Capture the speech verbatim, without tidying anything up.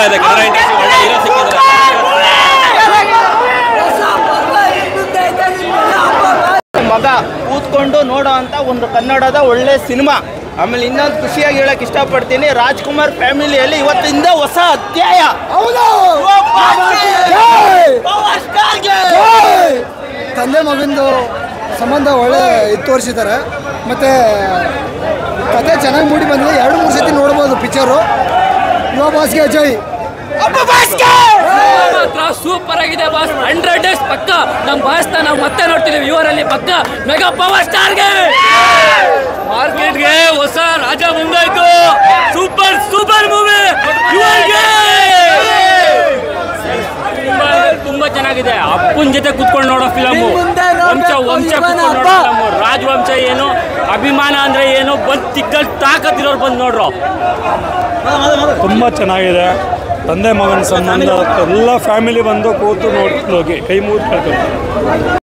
ಇದೆ ಕನ್ನಡ ಇಂಡಸ್ಟ್ರಿ ಒಳ್ಳೆ ಹೀರೋ ಸಿಕ್ಕಿದ್ದಾರೆ. ಮಗ ಕೂತ್ಕೊಂಡು ನೋಡೋ ಅಂತ ಒಂದು ಕನ್ನಡದ ಒಳ್ಳೆ ಸಿನಿಮಾ. ಆಮೇಲೆ ಇನ್ನೊಂದು ಖುಷಿಯಾಗಿ ಹೇಳಕ್ ಇಷ್ಟಪಡ್ತೀನಿ, ರಾಜ್ಕುಮಾರ್ ಫ್ಯಾಮಿಲಿಯಲ್ಲಿ ಇವತ್ತಿಂದ ಹೊಸ ಅಧ್ಯಾಯ. ತಂದೆ ಮಗಂದು ಸಂಬಂಧ ಒಳ್ಳೆ ಇದು ತೋರಿಸಿದ್ದಾರೆ. ಮತ್ತು ಕತೆ ಚೆನ್ನಾಗಿ ಮೂಡಿ ಬಂದಿದೆ. ಎರಡು ಮೂರು ಸತಿ ನೋಡ್ಬೋದು ಪಿಕ್ಚರು. ಯುವ ಬಾಸ್ಗೆ ಜೈ. ಸೂಪರ್ ಆಗಿದೆ ಬಾಸ್. ಹಂಡ್ರೆಡ್ ಡೇಸ್ ಪಕ್ಕ ನಮ್ಮ ಬಾಸ್ನ ನಾವು ಮತ್ತೆ ನೋಡ್ತೀವಿ ಇವರಲ್ಲಿ ಪಕ್ಕ. ಮೆಗಾ ಪವರ್ ಸ್ಟಾರ್ಗೆ ಮಾರ್ಕೆಟ್ಗೆ ಹೊಸ ರಾಜ ಮುಂದಾಯ್ತು. ಸೂಪರ್ ಸೂಪರ್ ಮೂವಿ ಇವರಿಗೆ ತುಂಬಾ ಚೆನ್ನಾಗಿದೆ. ಅಪ್ಪನ ಜೊತೆ ಕುತ್ಕೊಂಡು ನೋಡೋ ಫಿಲಮ್. ವಂಶ ವಂಶ ಕುತ್ಕೊಂಡು ನೋಡೋ ಫಿಲಮ್. ರಾಜವಂಶ ಏನು, ಅಭಿಮಾನ ಅಂದ್ರೆ ಏನು, ಬಂದು ತಿಕ್ಕಲ್ ತಾಕತ್ತಿರೋರು ಬಂದು ನೋಡ್ರು. ತುಂಬ ಚೆನ್ನಾಗಿದೆ. ತಂದೆ ಮಗನ ಸಂಬಂಧ ಎಲ್ಲ ಫ್ಯಾಮಿಲಿ ಬಂದು ಕೂತು ನೋಡ್ಕೊಂಡು ಹೋಗಿ ಕೈ ಮುಗಿದು ಕೇಳ್ತಾರೆ.